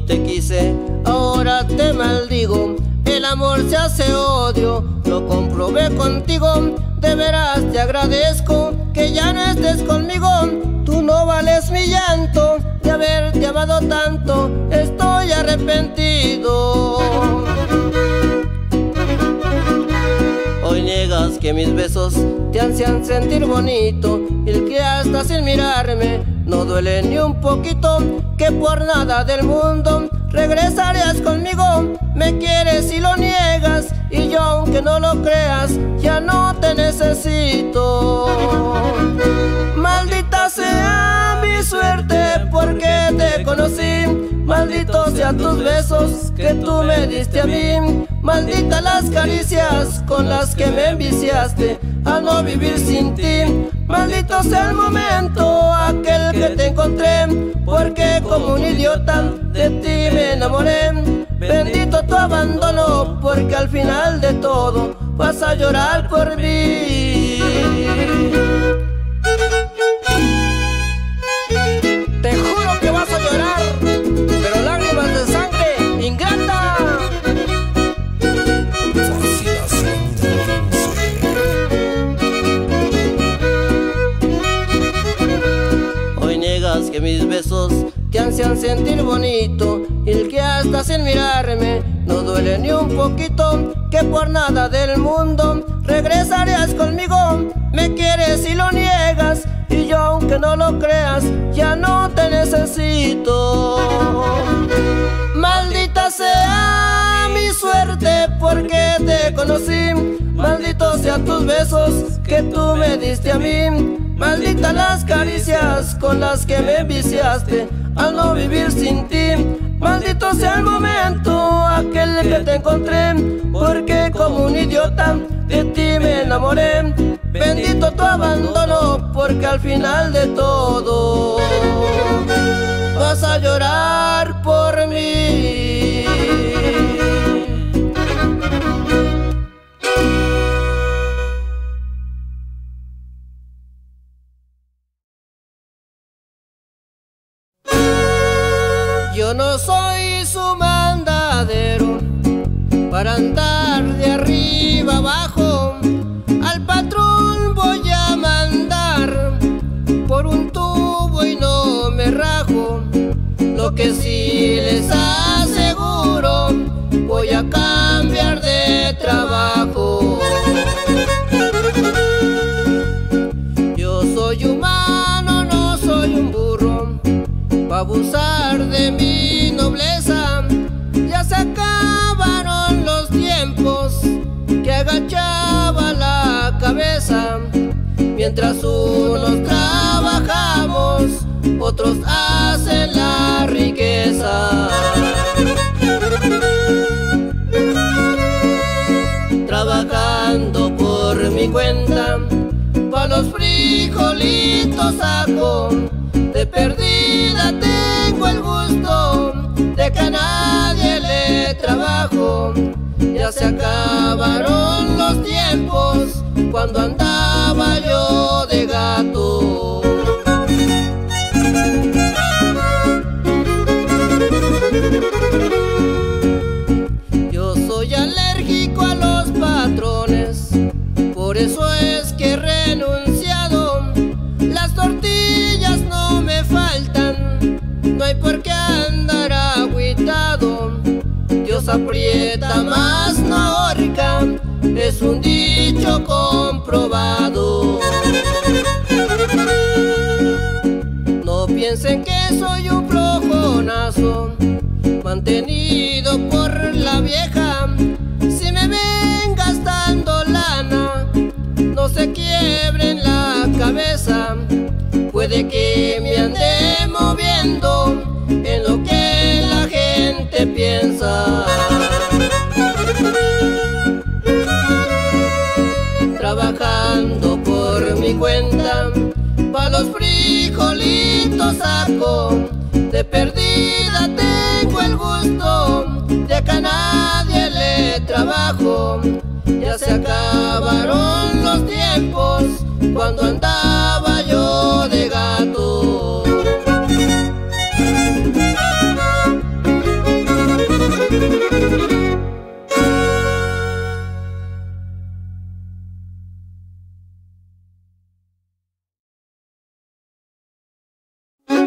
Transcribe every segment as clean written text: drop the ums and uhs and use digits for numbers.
te quise, ahora te maldigo. El amor se hace odio, lo comprobé contigo. De veras te agradezco que ya no estés conmigo. Tú no vales mi llanto de haberte amado tanto. Estoy arrepentido. Hoy niegas que mis besos te hacían sentir bonito, y el que hasta sin mirarme no duele ni un poquito. Que por nada del mundo regresarías conmigo. Me quieres y lo niegas, y yo aunque no lo creas ya no te necesito. Maldita sea mi suerte porque te conocí. Malditos sean tus besos que tú me diste a mí. Malditas las caricias con las que me enviciaste a no vivir sin ti. Maldito sea el momento aquel que te encontré, porque como un idiota de ti me enamoré. Bendito tu abandono, porque al final de todo vas a llorar por mí. Te juro que vas a llorar, pero lágrimas de sangre, ingrata. Hoy niegas que mis besos te hacían sentir bonito, y el que hasta sin mirarme no duele ni un poquito. Que por nada del mundo regresarías conmigo. Me quieres y lo niegas, y yo aunque no lo creas ya no te necesito. Maldita sea mi suerte porque te conocí. Malditos sean tus besos que tú me diste a mí. Malditas las caricias con las que me enviciaste al no vivir sin ti. Maldito sea el momento aquel que te encontré, porque como un idiota de ti me enamoré. Bendito tu abandono, porque al final de todo vas a llorar por mí. Yo no soy su mandadero para andar de arriba abajo. Al patrón voy a mandar por un tubo y no me rajo. Lo que sí les aseguro, voy a cambiar de trabajo. Yo soy humano, no soy un burro pa' abusar de mi nobleza. Ya se acabaron los tiempos que agachaba la cabeza. Mientras unos trabajamos, otros hacen la riqueza. Trabajando por mi cuenta, pa' los frijolitos saco. De perdida tengo el gusto de que a nadie le trabajo. Ya se acabaron los tiempos cuando andaba yo de gato. Yo soy alérgico a los patrones, por eso es que he renunciado. Las tortillas no me faltan, no hay por qué andar agüitado. Dios aprieta más no ahorca, es un dicho comprobado. No piensen que soy un flojonazo, mantenido por la vieja. Si me ven gastando lana, no se quiebren la cabeza. Puede que me ande moviendo en lo que la gente piensa. Trabajando por mi cuenta, pa' los frijolitos saco. De perdida tengo el gusto de que a nadie le trabajo. Ya se acabaron los tiempos cuando andaba yo de gato.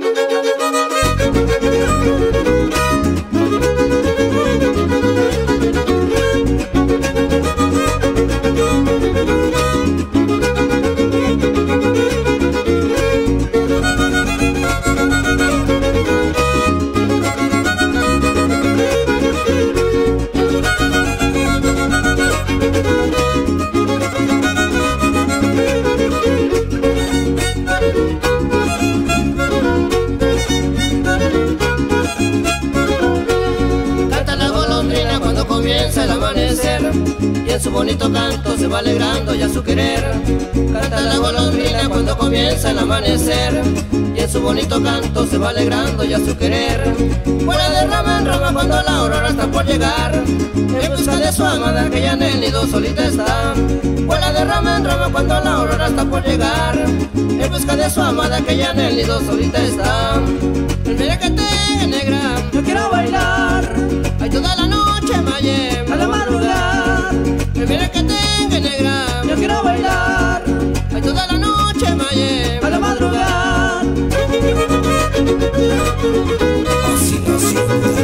Y en su bonito canto se va alegrando ya su querer. Canta la golondrina cuando comienza el amanecer, y en su bonito canto se va alegrando ya su querer. Vuela de rama en rama cuando la aurora está por llegar, en busca de su amada que ya en el nido solita está. Vuela de rama en rama cuando la aurora está por llegar, en busca de su amada que ya en el nido solita está. Mira que te negra, yo quiero bailar, ay toda la noche maye, a la madrugada. Mira que tenga negra, yo quiero bailar, ay toda la noche maye, a la madrugada. Así nació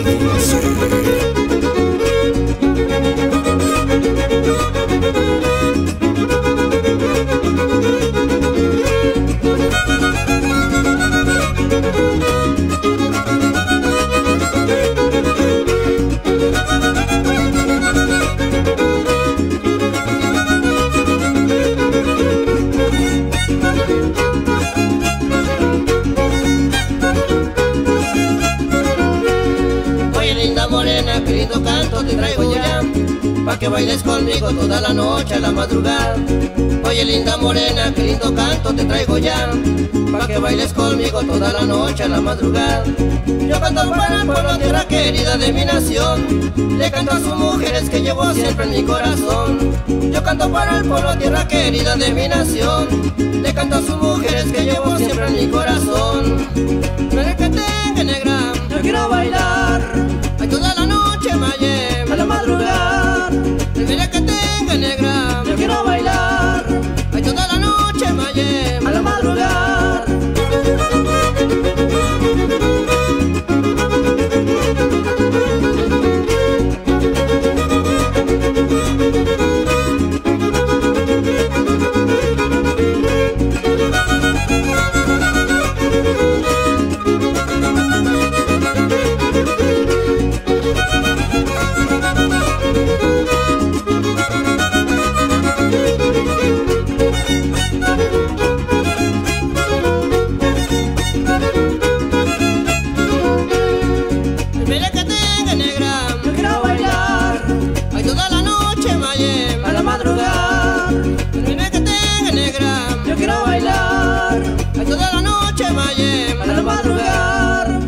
Qué lindo canto te traigo ya, pa' que bailes conmigo toda la noche a la madrugada. Oye linda morena, qué lindo canto te traigo ya, pa' que bailes conmigo toda la noche a la madrugada. Yo canto para el pueblo, tierra querida de mi nación, le canto a sus mujeres que llevo siempre en mi corazón. Yo canto para el pueblo, tierra querida de mi nación, le canto a sus mujeres que llevo siempre en mi corazón. Mira que tenga negra, yo quiero bailar, ay toda la noche maye, a la madrugada. Mira que tenga negra, yo quiero bailar, ay toda la noche maye, a la madrugada. Mira que tenga negra, yo quiero bailar, ay toda la noche maye, a la madrugada. Mira que tenga negra, yo quiero bailar, ay toda la noche maye, a la madrugada.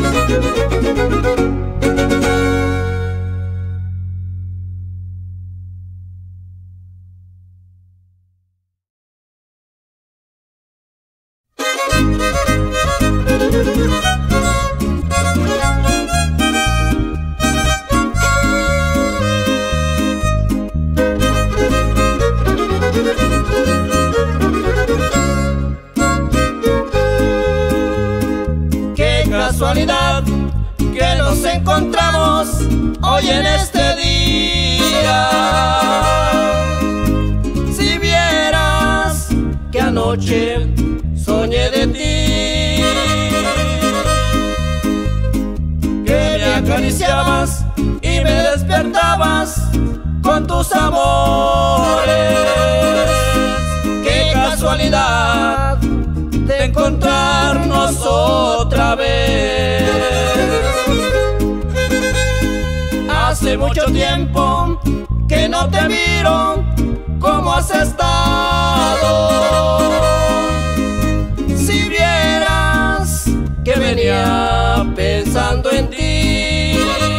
Qué casualidad que nos encontramos hoy en este día. Si vieras que anoche soñé de ti, que me acariciabas y me despertabas con tus amores. Qué casualidad de encontrarnos otra vez. Hace mucho tiempo que no te miro, ¿cómo has estado? Si vieras que venía pensando en ti.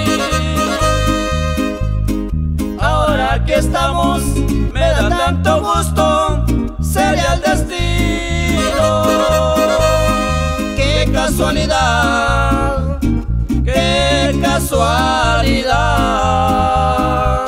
Ahora que estamos, me da tanto gusto, sería el destino. Qué casualidad, qué casualidad.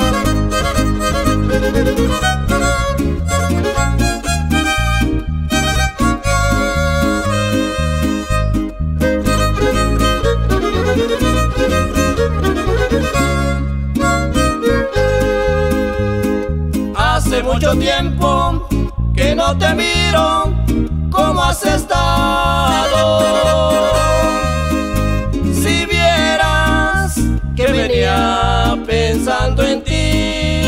no te miro, ¿cómo has estado? Si vieras que venía pensando en ti.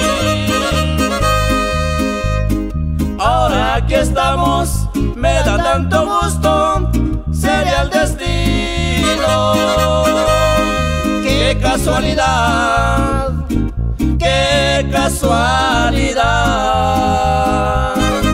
Ahora que estamos, me da tanto gusto, sería el destino. ¡Qué casualidad! ¡Qué casualidad!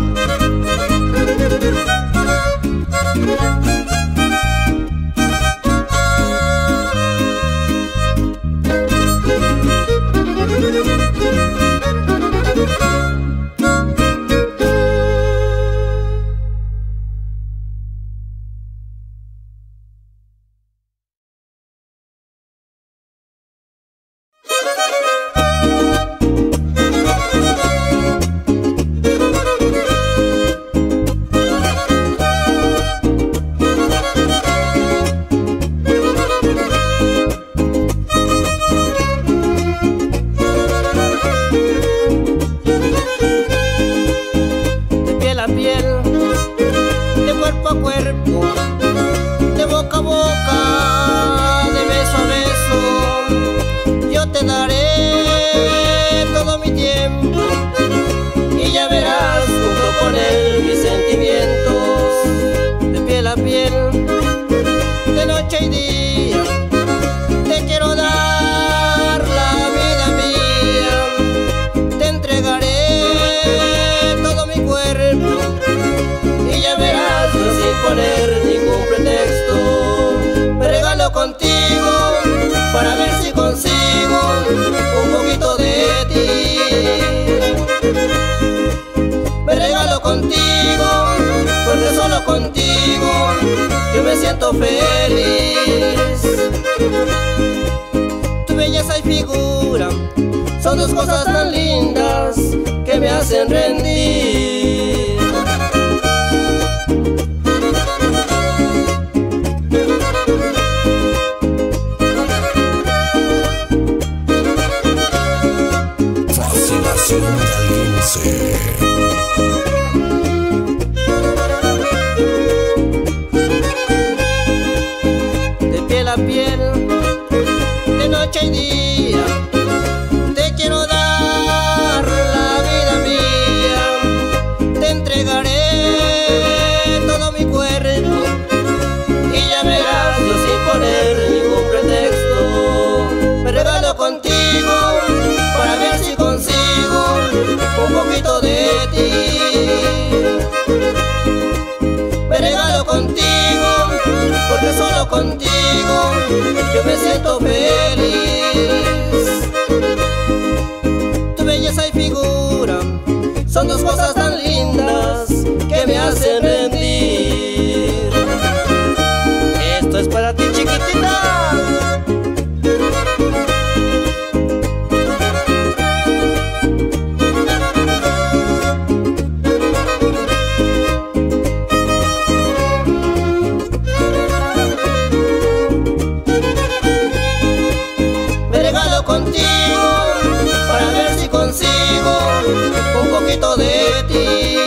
Feliz. Tu belleza y figura son dos cosas tan lindas que me hacen rendir. Fascinación de Alguince. Noche y día te quiero dar la vida mía, te entregaré todo mi cuerpo y ya verás, yo sin poner ningún pretexto me regalo contigo para ver si consigo un poquito de ti. Me regalo contigo porque solo contigo yo me siento feliz. Tu belleza y figura son dos cosas tan lindas que me hacen rendir. Esto es para ti, chiquitita. De ti.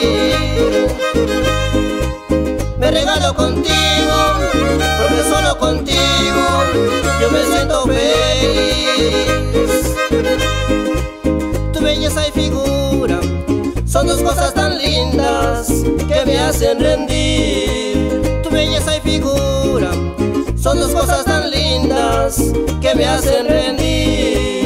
Me regalo contigo porque solo contigo yo me siento feliz. Tu belleza y figura son dos cosas tan lindas que me hacen rendir. Tu belleza y figura son dos cosas tan lindas que me hacen rendir.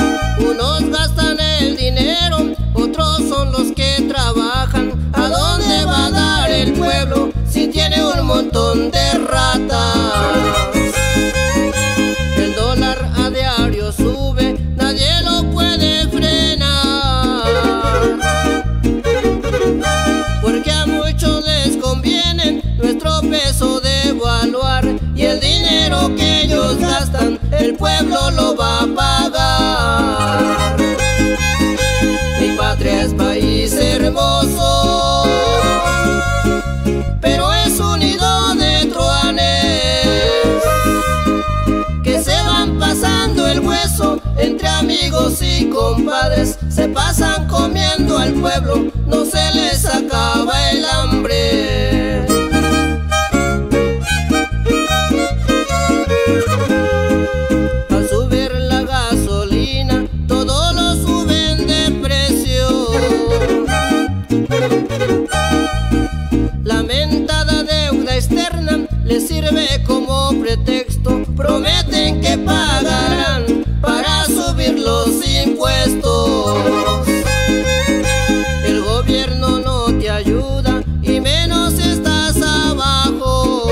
Unos gastan el dinero, otros son los que trabajan. ¿A dónde son de ratas. El dólar a diario sube, nadie lo puede frenar, porque a muchos les conviene nuestro peso devaluar, y el dinero que ellos gastan el pueblo lo va a pagar. Mi patria es país hermoso, pero es un nido de truanes que se van pasando el hueso entre amigos y compadres. Se pasan comiendo al pueblo, no se les acaba el hambre. Al subir la gasolina, todo lo suben de precio. La mentada deuda externa les sirve como pretexto. Prometen que pagarán para subir los impuestos. El gobierno no te ayuda y menos estás abajo,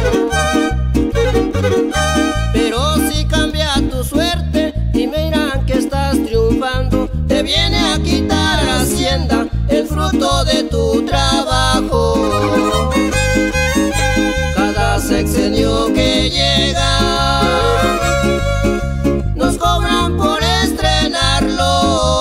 pero si cambia tu suerte y miran que estás triunfando, te viene a quitar Hacienda el fruto de tu trabajo. Cada sexenio que llega nos cobran por estrenarlo,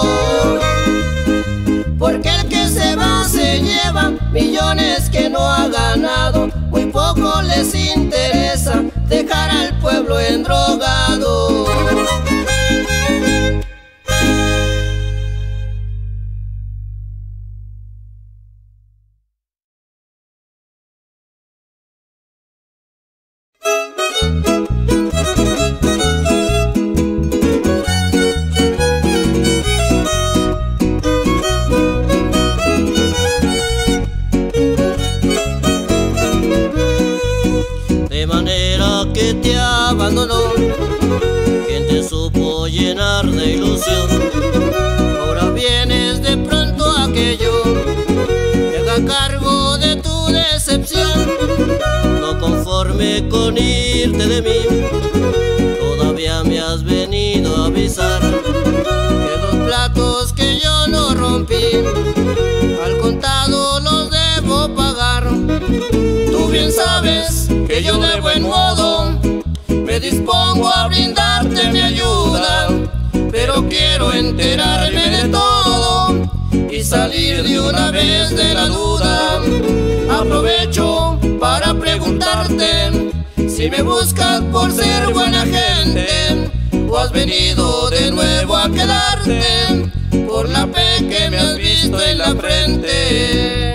porque el que se va se lleva millones que no ha ganado. Muy poco les interesa dejar al pueblo endrogado. Que te abandonó, quien te supo llenar de ilusión. Ahora vienes de pronto a aquello que haga cargo de tu decepción. No conforme con irte de mí, todavía me has venido a avisar que los platos que yo no rompí al contado los debo pagar. Tú bien sabes que yo de buen modo me dispongo a brindarte mi ayuda, pero quiero enterarme de todo y salir de una vez de la duda. Aprovecho para preguntarte si me buscas por ser buena gente o has venido de nuevo a quedarte por la P que me has visto en la frente.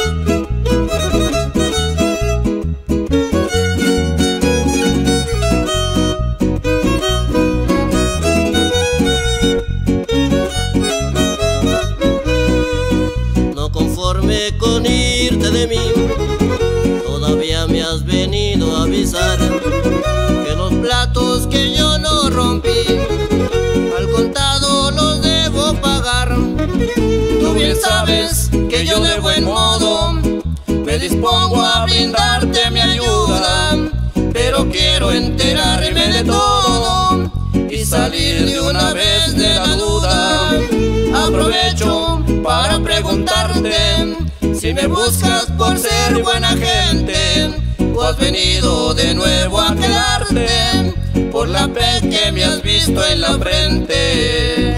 Con irte de mí, todavía me has venido a avisar que los platos que yo no rompí al contado los debo pagar. Tú bien sabes que yo de buen modo me dispongo a brindarte mi ayuda, pero quiero enterarme de todo y salir de una vez de la duda. Aprovecho para preguntarte si me buscas por ser buena gente o has venido de nuevo a quedarte por la P que me has visto en la frente.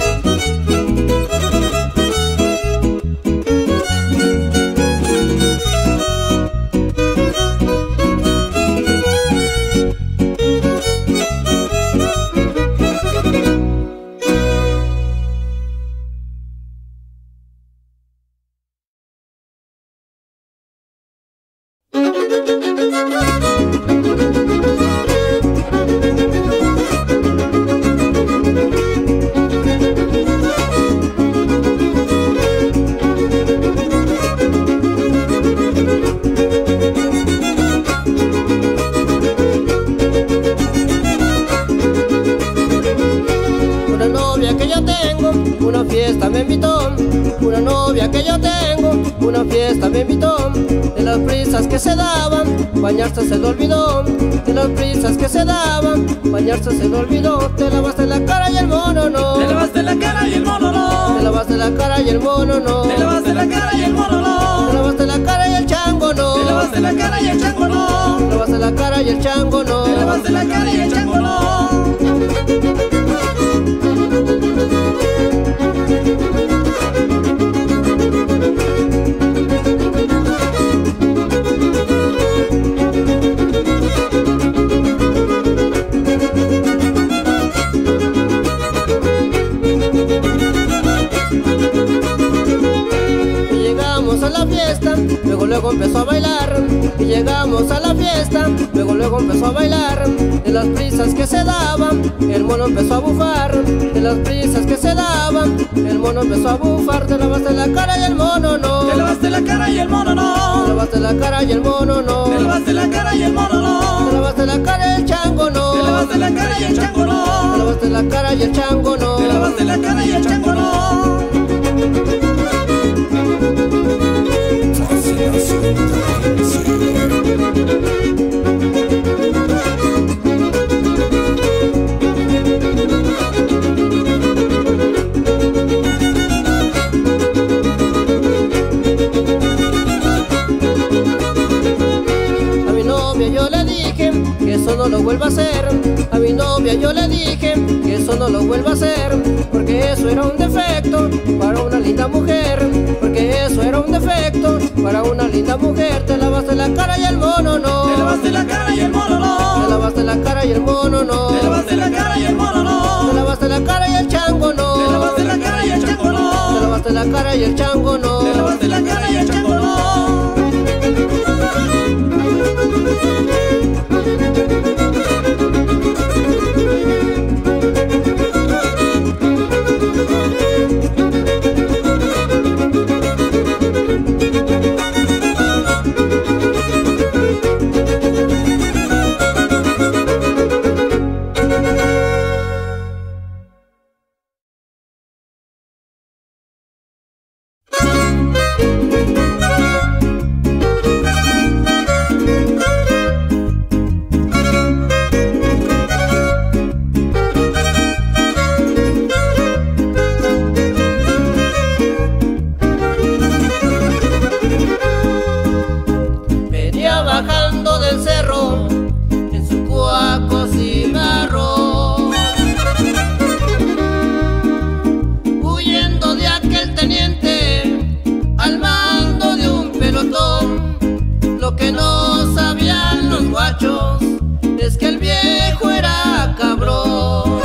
una fiesta me invitó, una novia que yo tengo, una fiesta me invitó. las prisas que se daban, bañarse se le olvidó. De las prisas que se daban, bañarse se le olvidó. Te lavaste la cara y el mono no. Te lavaste la cara y el mono no. Te lavaste la cara y el mono no. Te lavaste la cara y el mono no. Te lavaste la cara y el chango no. Te lavaste la cara y el chango no. Te lavaste la cara y el chango no. Te lavaste la cara y el chango no. Luego empezó a bailar y llegamos a la fiesta. Luego empezó a bailar. De las prisas que se daban, el mono empezó a bufar. De las prisas que se daban, el mono empezó a bufar. Te lavaste la cara y el mono no. Te lavaste la cara y el mono no. Te lavaste la cara y el mono no. Te lavaste la cara y el mono no. Te lavaste la cara y el chango no. Te lavaste la cara y el chango no. Te lavaste la cara y el chango no. Te lavaste la cara y el chango no. A mi novia yo le dije que eso no lo vuelva a hacer. A mi novia yo le dije que eso no lo vuelva a hacer, porque eso era un defecto para una linda mujer. Porque eso era un defecto para una linda mujer. Te lavaste la cara y el mono no. Te lavaste la cara y el mono no. Te lavaste la cara y el mono no. Te lavaste la cara y el mono no. Te lavaste la cara y el chango no. Te lavaste la cara y el chango no. Te lavaste la cara y el chango no. Te lavaste la cara y el chango no. Bajando del cerro en su cuaco cimarrón, huyendo de aquel teniente al mando de un pelotón. Lo que no sabían los guachos es que el viejo era cabrón.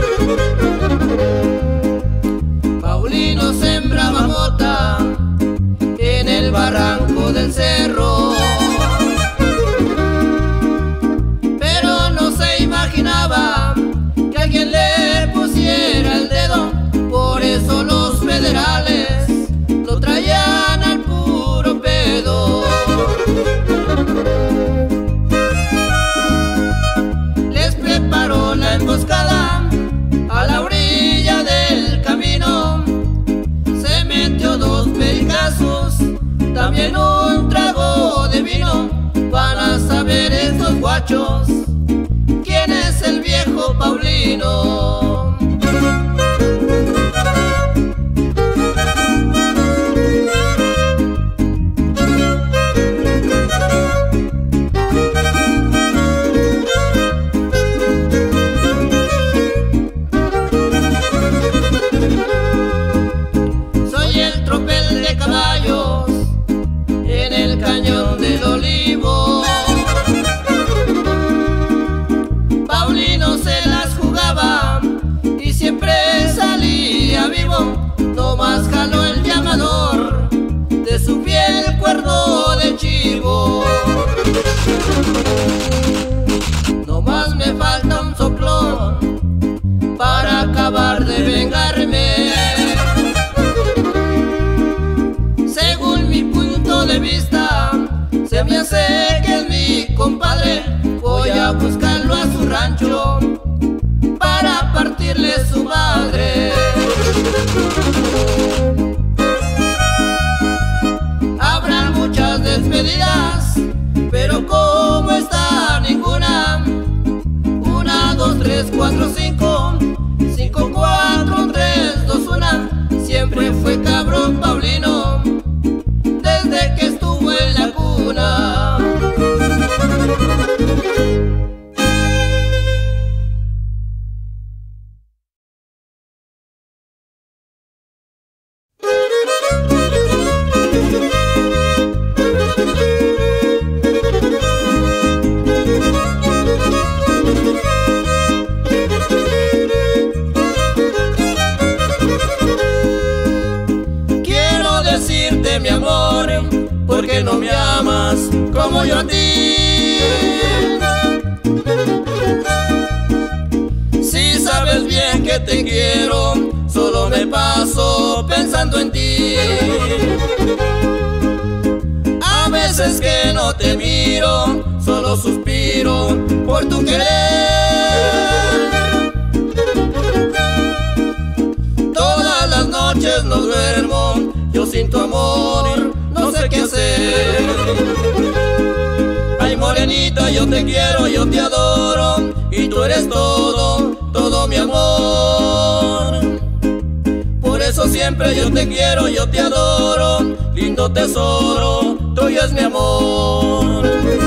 Paulino sembraba mota en el barranco del cerro, que alguien le pusiera el dedo. Por eso los federales lo traían al puro pedo. Les preparó la emboscada a la orilla del camino. Se metió 2 pericazos, también un trago de vino. Van a saber estos guachos quién es el viejo Paulino. Soy el tropel de caballos en el cañón del Olivo. Paulino se las jugaba y siempre salía vivo. Nomás jaló el llamador de su piel cuerno de chivo. Nomás me falta un soplón para acabar de vengarme. Según mi punto de vista, se me hace que es mi compadre. Voy a buscarlo a su rancho para partirle su madre. Habrán muchas despedidas solo suspiro por tu querer. Todas las noches no duermo, yo sin tu amor no sé qué hacer. Ay, morenita, yo te quiero, yo te adoro, y tú eres todo, todo mi amor. Por eso siempre yo te quiero, yo te adoro, lindo tesoro, tuyo es mi amor.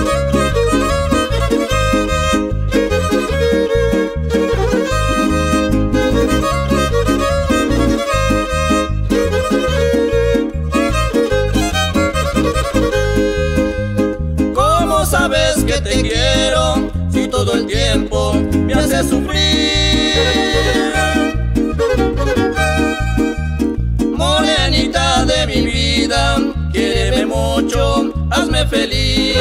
¿Cómo sabes que te quiero si todo el tiempo me haces sufrir? Morenita de mi vida, quiéreme mucho, hazme feliz.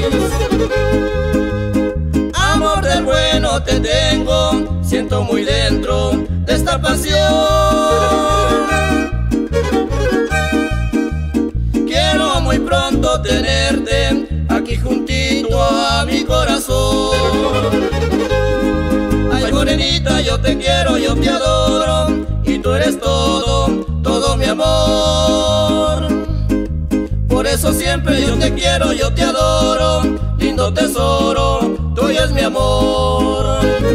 Amor del bueno te tengo, siento muy dentro de esta pasión. Quiero muy pronto tenerte aquí juntito a mi corazón. Ay, morenita, yo te quiero, yo te adoro, y tú eres todo, todo mi amor. Por eso siempre yo te quiero, yo te adoro, lindo tesoro, tuyo es mi amor.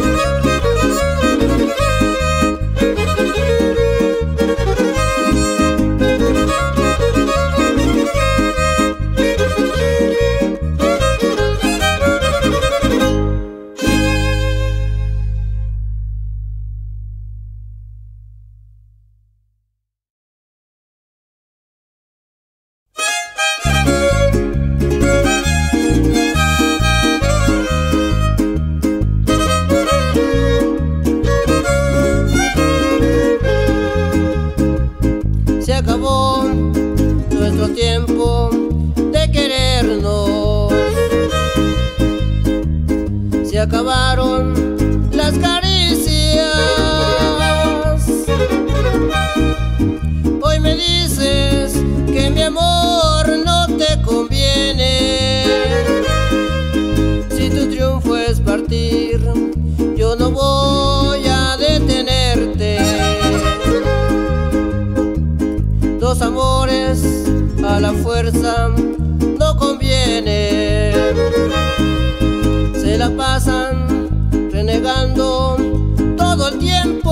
Se acabó nuestro tiempo de querernos, se acabaron las caricias. Hoy me dices que mi amor no te conviene. Si tu triunfo es partir, yo no voy a detenerte. Dos amores a la fuerza no conviene. Se la pasan renegando todo el tiempo.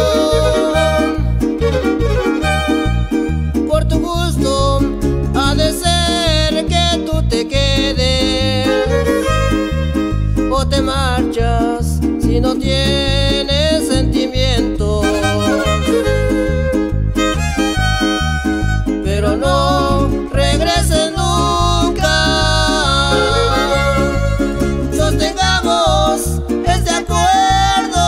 Por tu gusto ha de ser que tú te quedes, o te marchas si no tienes sentimientos. Pero no regreses nunca. Sostengamos este acuerdo.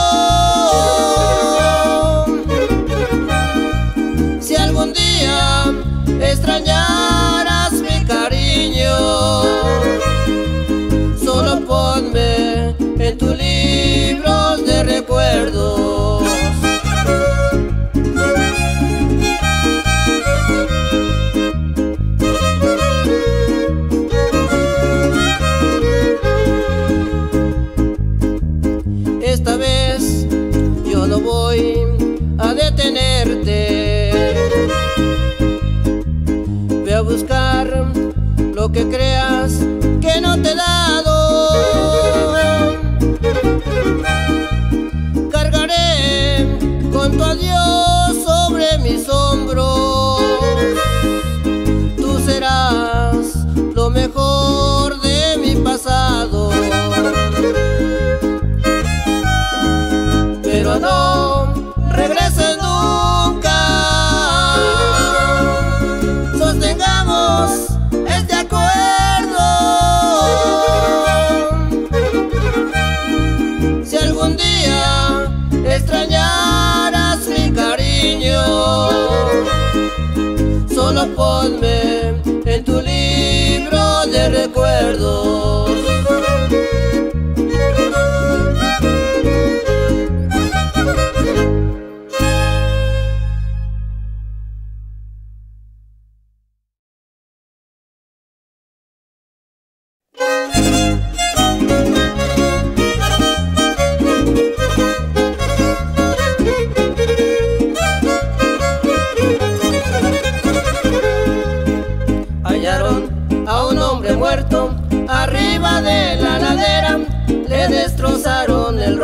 Si algún día extrañaras mi cariño, solo ponme en tu libro de recuerdos. Esta vez yo no voy a detenerte. Ve a buscar lo que creas que no te he dado. Cargaré con tu adiós sobre mis hombros. Tú serás lo mejor de mi pasado. Pero no regreses nunca. Sostengamos este acuerdo. Si algún día extrañaras mi cariño, solo ponme en tu libro de recuerdos.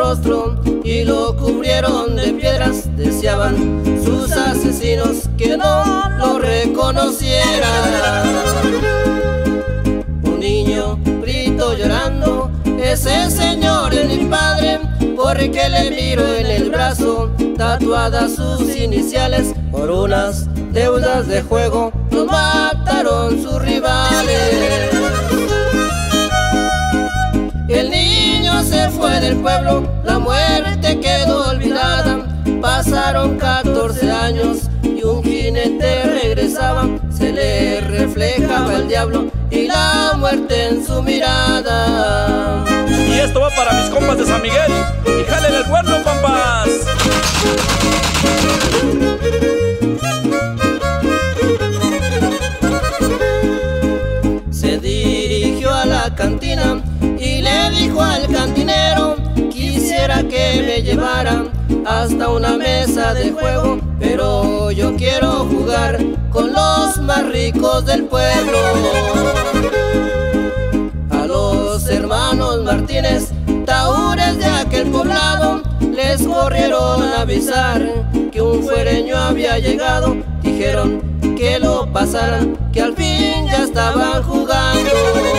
rostro y lo cubrieron de piedras. Deseaban sus asesinos que no lo reconocieran. Un niño grito llorando: ese señor es mi padre, porque le miro en el brazo tatuadas sus iniciales. Por unas deudas de juego nos mataron sus rivales. El niño se fue del pueblo, la muerte quedó olvidada. Pasaron 14 años y un jinete regresaba. Se le reflejaba el diablo y la muerte en su mirada. Y esto va para mis compas de San Miguel. Y jalen el cuerno, compas. Se dirigió a la cantina y le dijo al cantinero: quisiera que me llevaran hasta una mesa de juego, pero yo quiero jugar con los más ricos del pueblo. A los hermanos Martínez, taúres de aquel poblado, les corrieron a avisar que un fuereño había llegado. Dijeron que lo pasaran, que al fin ya estaban jugando.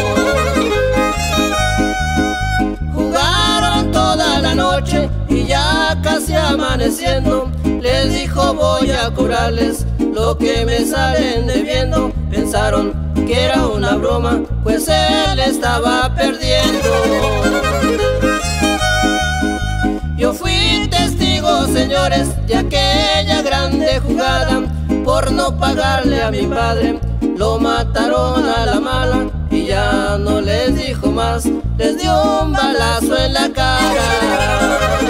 Jugaron toda la noche y ya casi amaneciendo, les dijo: voy a cobrarles lo que me salen debiendo. Pensaron que era una broma, pues él estaba perdiendo. Yo fui testigo, señores, de aquella grande jugada. Por no pagarle a mi padre, lo mataron a la mala. Y ya no les dijo más, les dio un balazo en la cara.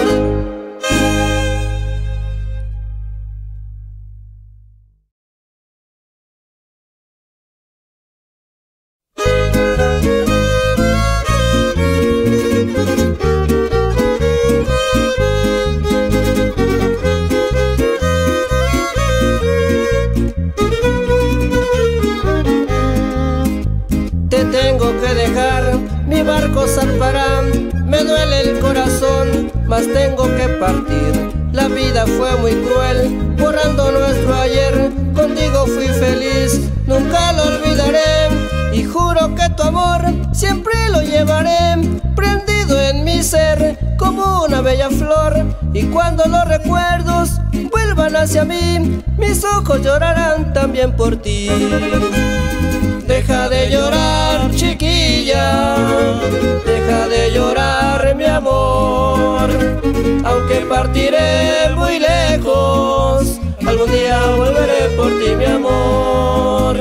Mi barco zarpará, me duele el corazón, mas tengo que partir. La vida fue muy cruel, borrando nuestro ayer. Contigo fui feliz, nunca lo olvidaré. Y juro que tu amor siempre lo llevaré prendido en mi ser como una bella flor. Y cuando los recuerdos vuelvan hacia mí, mis ojos llorarán también por ti. Deja de llorar, chiquilla, deja de llorar, mi amor. Aunque partiré muy lejos, algún día volveré por ti, mi amor.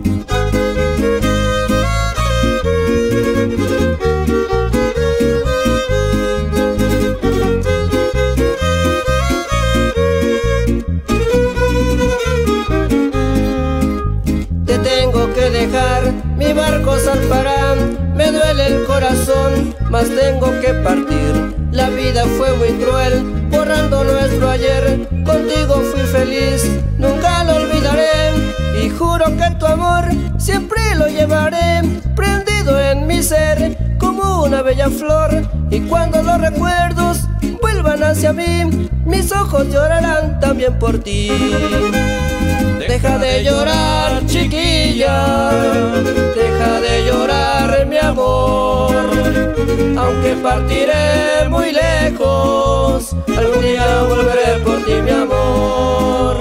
Te tengo que dejar, mi barco zarpará. Me duele el corazón, mas tengo que partir. La vida fue muy cruel, borrando nuestro ayer. Contigo fui feliz, nunca lo olvidaré. Y juro que tu amor siempre lo llevaré prendido en mi ser como una bella flor. Y cuando los recuerdos vuelvan hacia mí, mis ojos llorarán también por ti. Deja de llorar, chiquilla, deja de llorar, mi amor. Aunque partiré muy lejos, algún día volveré por ti, mi amor.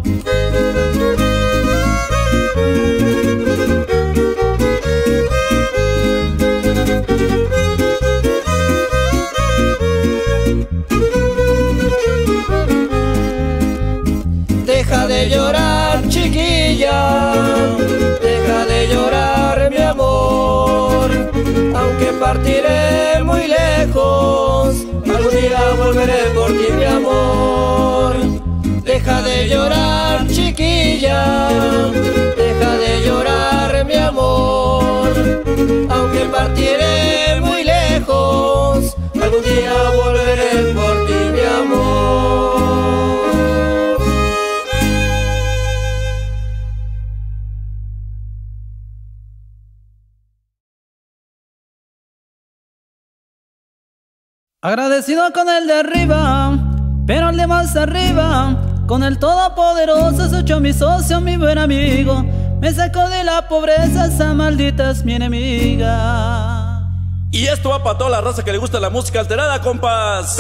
Deja de llorar, chiquilla, deja de llorar, mi amor. Aunque partiré muy lejos, algún día volveré por ti, mi amor. Deja de llorar, chiquilla, deja de llorar, mi amor. Aunque partiré muy lejos, algún día volveré por ti, mi amor. Agradecido con el de arriba, pero el de más arriba, con el todopoderoso, Sucho, mi socio, mi buen amigo, me sacó de la pobreza, esa maldita es mi enemiga. Y esto va para toda la raza que le gusta la música alterada, compas.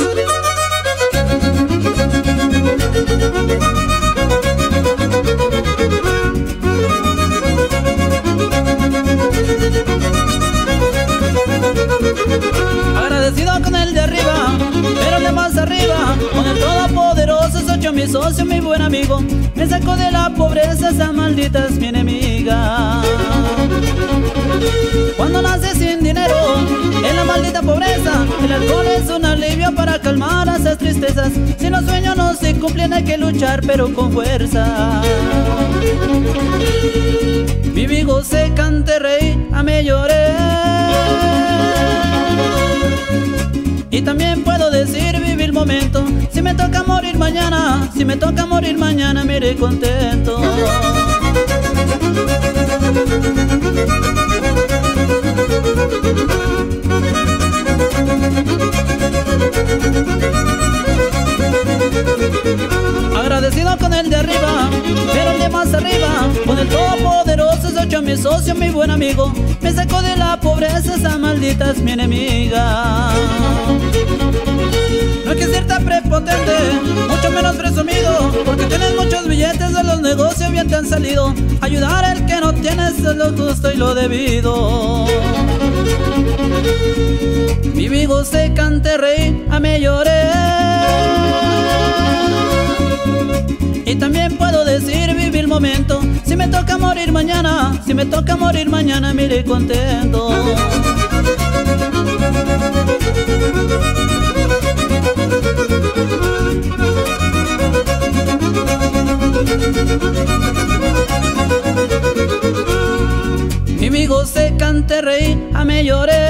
Agradecido con el de arriba, pero el de más arriba, con el todopoderoso, Sucho, mi socio, mi buen amigo, me sacó de la pobreza, esa maldita es mi enemiga. Cuando naces sin dinero, en la maldita pobreza, el alcohol es un alivio para calmar esas tristezas. Si los sueños no se cumplen hay que luchar, pero con fuerza. Viví, gocé, canté, reí, amé, lloré. Y también puedo decir, viví el momento. Si me toca morir mañana, si me toca morir mañana, me iré contento. Agradecido con el de arriba, pero el de más arriba, con el todopoderoso, Sucho, mi socio, mi buen amigo, me sacó de la pobreza, esa maldita es mi enemiga. No hay que ser tan prepotente, mucho menos presumido, porque tienes muchos billetes, de los negocios bien te han salido. Ayudar al que no tienes es lo justo y lo debido. Viví, gocé, canté, reí, amé, lloré. Y también puedo decir, viví el momento. Si me toca morir mañana, si me toca morir mañana, me iré contento. Viví, gocé, canté, reí, amé, lloré.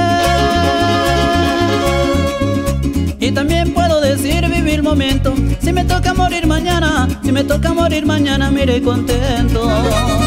Y también puedo decir, viví el momento. Si me toca morir mañana, si me toca morir mañana, me iré contento.